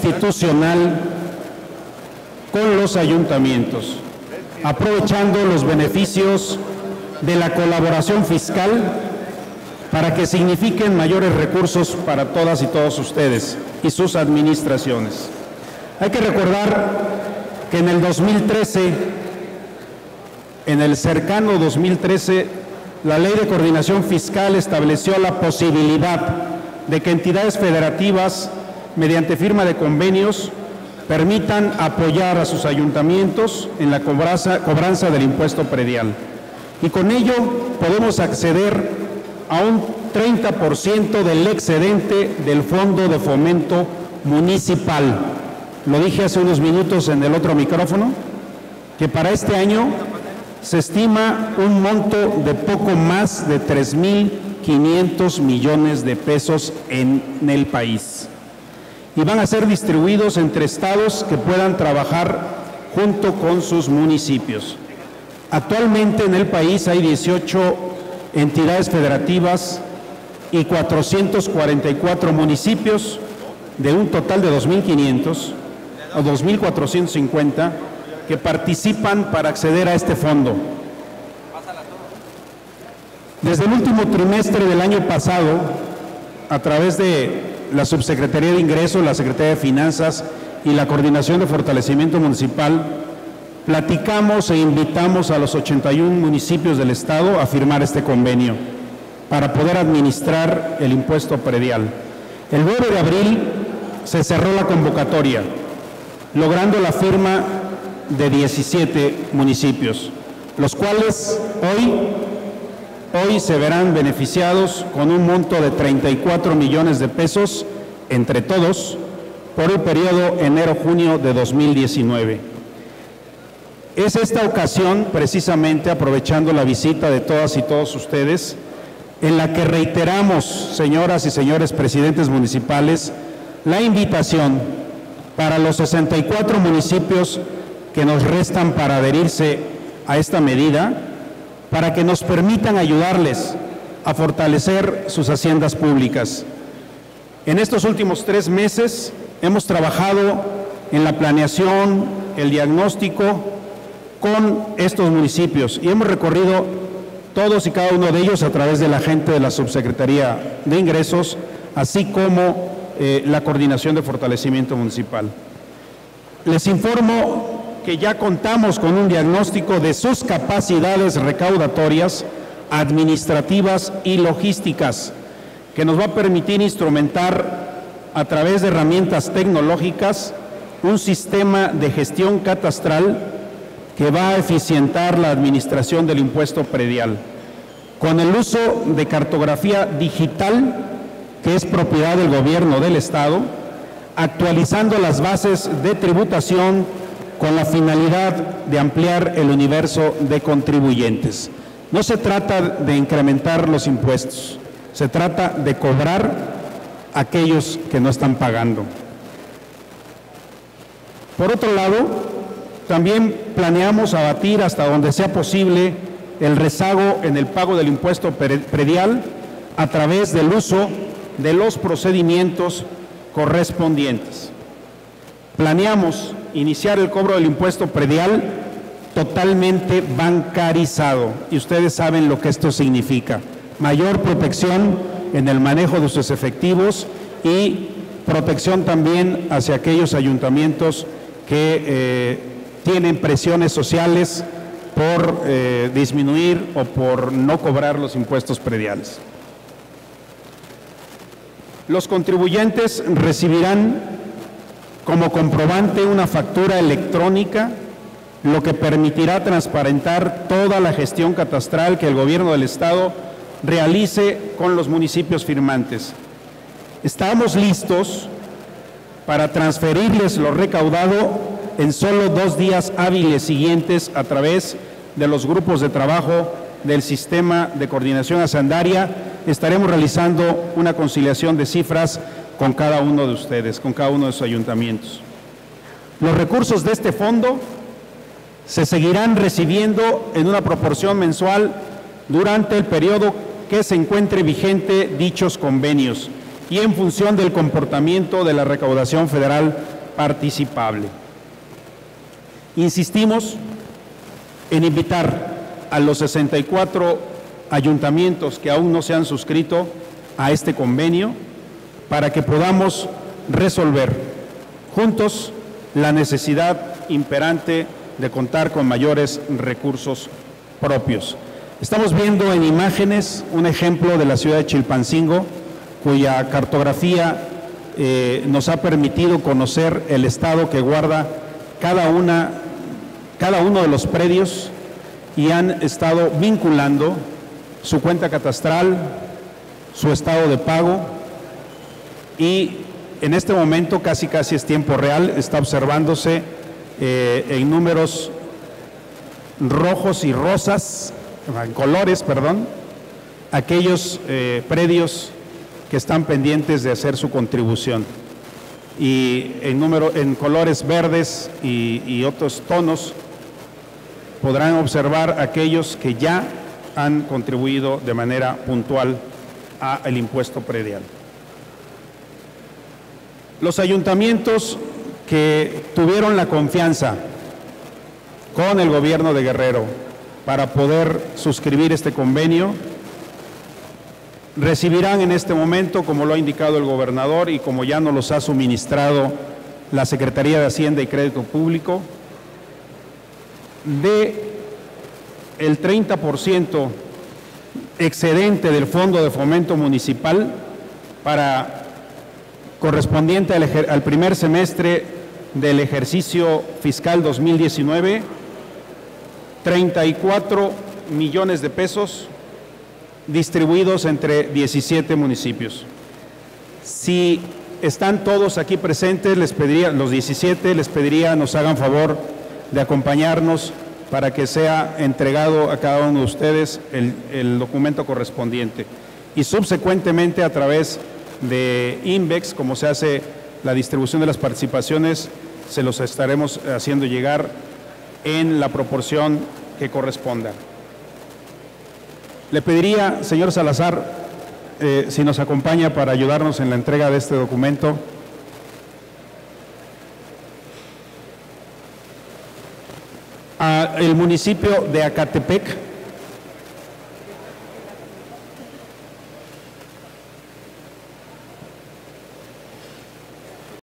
institucional con los ayuntamientos, aprovechando los beneficios de la colaboración fiscal para que signifiquen mayores recursos para todas y todos ustedes y sus administraciones. Hay que recordar que en el 2013, en el cercano 2013, la Ley de Coordinación Fiscal estableció la posibilidad de que entidades federativas, mediante firma de convenios, permitan apoyar a sus ayuntamientos en la cobranza del impuesto predial. Y con ello podemos acceder a un 30% del excedente del Fondo de Fomento Municipal. Lo dije hace unos minutos en el otro micrófono, que para este año se estima un monto de poco más de 3.500 millones de pesos en el país. Y van a ser distribuidos entre estados que puedan trabajar junto con sus municipios. Actualmente en el país hay 18 entidades federativas y 444 municipios, de un total de 2.500 o 2.450 que participan para acceder a este fondo. Desde el último trimestre del año pasado, a través de la Subsecretaría de Ingresos, la Secretaría de Finanzas y la Coordinación de Fortalecimiento Municipal, platicamos e invitamos a los 81 municipios del Estado a firmar este convenio para poder administrar el impuesto predial. El 9 de abril se cerró la convocatoria, logrando la firma de 17 municipios, los cuales hoy se verán beneficiados con un monto de 34 millones de pesos entre todos por el periodo enero-junio de 2019. Es esta ocasión, precisamente aprovechando la visita de todas y todos ustedes, en la que reiteramos, señoras y señores presidentes municipales, la invitación para los 64 municipios que nos restan para adherirse a esta medida, para que nos permitan ayudarles a fortalecer sus haciendas públicas. En estos últimos 3 meses hemos trabajado en la planeación, el diagnóstico con estos municipios y hemos recorrido todos y cada uno de ellos a través de la gente de la Subsecretaría de Ingresos, así como la Coordinación de Fortalecimiento Municipal. Les informo que ya contamos con un diagnóstico de sus capacidades recaudatorias, administrativas y logísticas, que nos va a permitir instrumentar a través de herramientas tecnológicas un sistema de gestión catastral que va a eficientar la administración del impuesto predial, con el uso de cartografía digital, que es propiedad del gobierno del Estado, actualizando las bases de tributación con la finalidad de ampliar el universo de contribuyentes. No se trata de incrementar los impuestos, se trata de cobrar a aquellos que no están pagando. Por otro lado, también planeamos abatir hasta donde sea posible el rezago en el pago del impuesto predial a través del uso de los procedimientos correspondientes. Planeamos iniciar el cobro del impuesto predial totalmente bancarizado, y ustedes saben lo que esto significa: mayor protección en el manejo de sus efectivos y protección también hacia aquellos ayuntamientos que tienen presiones sociales por disminuir o por no cobrar los impuestos prediales. Los contribuyentes recibirán como comprobante una factura electrónica, lo que permitirá transparentar toda la gestión catastral que el gobierno del Estado realice con los municipios firmantes. Estamos listos para transferirles lo recaudado en solo 2 días hábiles siguientes a través de los grupos de trabajo del Sistema de Coordinación Hacendaria. Estaremos realizando una conciliación de cifras con cada uno de ustedes, con cada uno de sus ayuntamientos. Los recursos de este fondo se seguirán recibiendo en una proporción mensual durante el periodo que se encuentre vigente dichos convenios y en función del comportamiento de la recaudación federal participable. Insistimos en invitar a los 64 ayuntamientos que aún no se han suscrito a este convenio para que podamos resolver juntos la necesidad imperante de contar con mayores recursos propios. Estamos viendo en imágenes un ejemplo de la ciudad de Chilpancingo, cuya cartografía nos ha permitido conocer el estado que guarda cada uno de los predios, y han estado vinculando su cuenta catastral, su estado de pago, y en este momento casi es tiempo real, está observándose en números rojos y rosas, en colores, perdón, aquellos predios que están pendientes de hacer su contribución, y en colores verdes y otros tonos podrán observar aquellos que ya han contribuido de manera puntual al impuesto predial. Los ayuntamientos que tuvieron la confianza con el gobierno de Guerrero para poder suscribir este convenio recibirán en este momento, como lo ha indicado el gobernador y como ya nos los ha suministrado la Secretaría de Hacienda y Crédito Público, el 30% excedente del Fondo de Fomento Municipal correspondiente al primer semestre del ejercicio fiscal 2019, 34 millones de pesos distribuidos entre 17 municipios. Si están todos aquí presentes, los 17, les pediría nos hagan favor de acompañarnos para que sea entregado a cada uno de ustedes el documento correspondiente. Y subsecuentemente, a través de INVEX, como se hace la distribución de las participaciones, se los estaremos haciendo llegar en la proporción que corresponda. Le pediría, señor Salazar, si nos acompaña para ayudarnos en la entrega de este documento. El municipio de Acatepec